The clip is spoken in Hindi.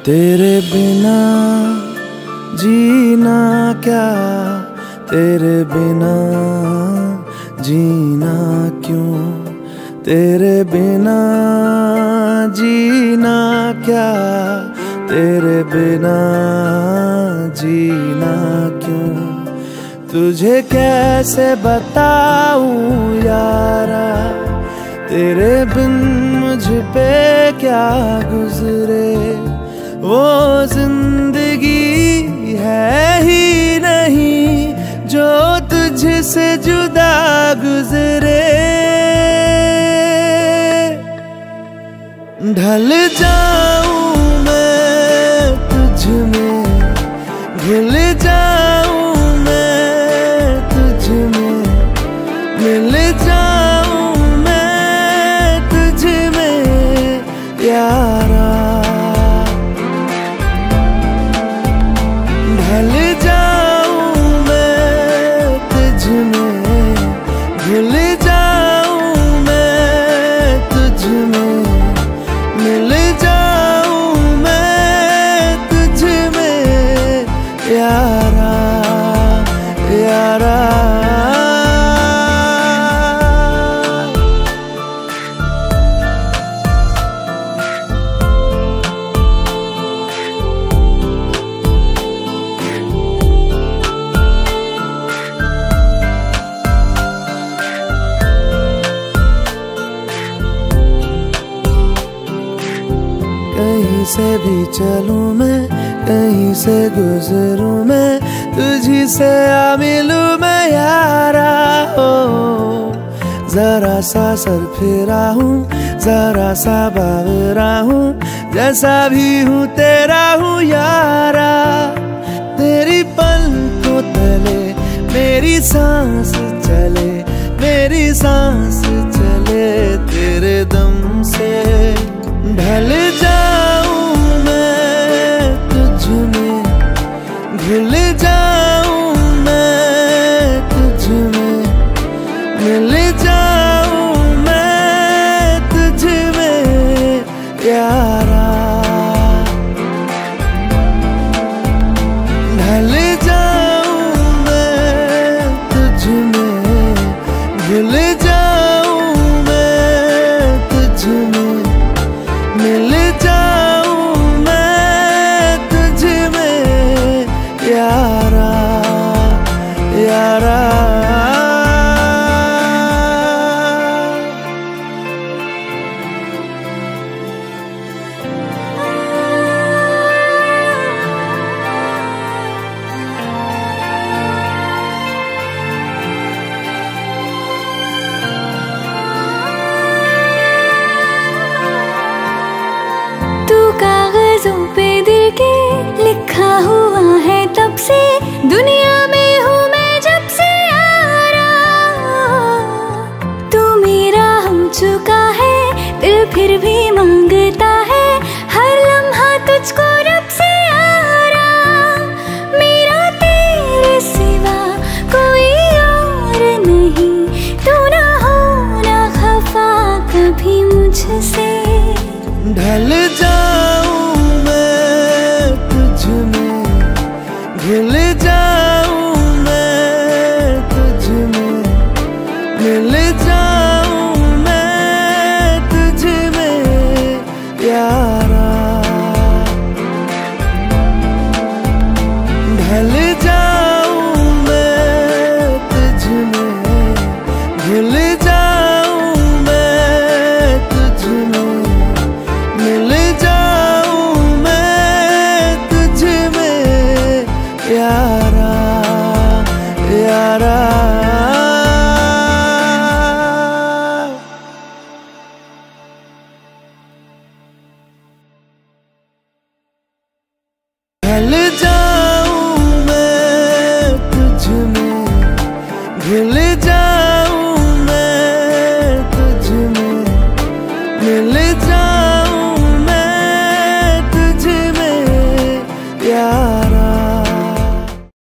तेरे बिना जीना क्या, तेरे बिना जीना क्यों, तेरे बिना जीना क्या, तेरे बिना जीना क्यों। तुझे कैसे बताऊं यारा, तेरे बिन मुझ पे क्या गुजरे। वो जिंदगी है ही नहीं जो तुझसे जुदा गुजरे। ढल जाऊं मैं तुझ में, घुल जाऊं मैं तुझ में, मिल जाऊं मैं तुझ में यारा। ढल जाऊं मैं तुझ में, घुल जाऊं मैं तुझ में, मिल जाऊं मैं तुझ में यारा यारा। कहीं से भी चलूं मैं, कहीं से गुजरूं मैं, तुझी से आ मिलूं मैं यारा। हो जरा सा सर फिरा हूँ, जरा सा बावरा हूँ, जैसा भी हूँ तेरा हूँ यारा। तेरी पलकों तले मेरी सांस चले, मेरी सांस चले तेरे दम से। ढल जाऊं मैं तुझ में, घुल जाऊं मैं तुझ में, मिल जाऊं मैं तुझ में यारा। ढल जाऊं मैं तुझ में, घुल जाऊं मैं तुझ में, मिल जाऊं मैं तुझ में यारा यारा। कागजों पे दिल के लिखा हुआ है तब से, दुनिया में हूँ मैं जब से यारा। तू मेरा हो चुका है, दिल फिर भी मांगता है हर लम्हा तुझको रब से यारा। मेरा तेरे सिवा कोई और नहीं, तू ना होना खफा कभी मुझसे। ढल जाऊं मैं तुझ में, घुल जाऊं मैं तुझ में, मिल जाऊं मैं तुझ में यारा। ढल जाऊं मैं तुझ में, घुल जाऊं मैं तुझ में, मिल जाऊं मैं तुझ में यारा यारा। ढल जाऊं मैं तुझ में, घुल जाऊं मैं तुझ में, मिल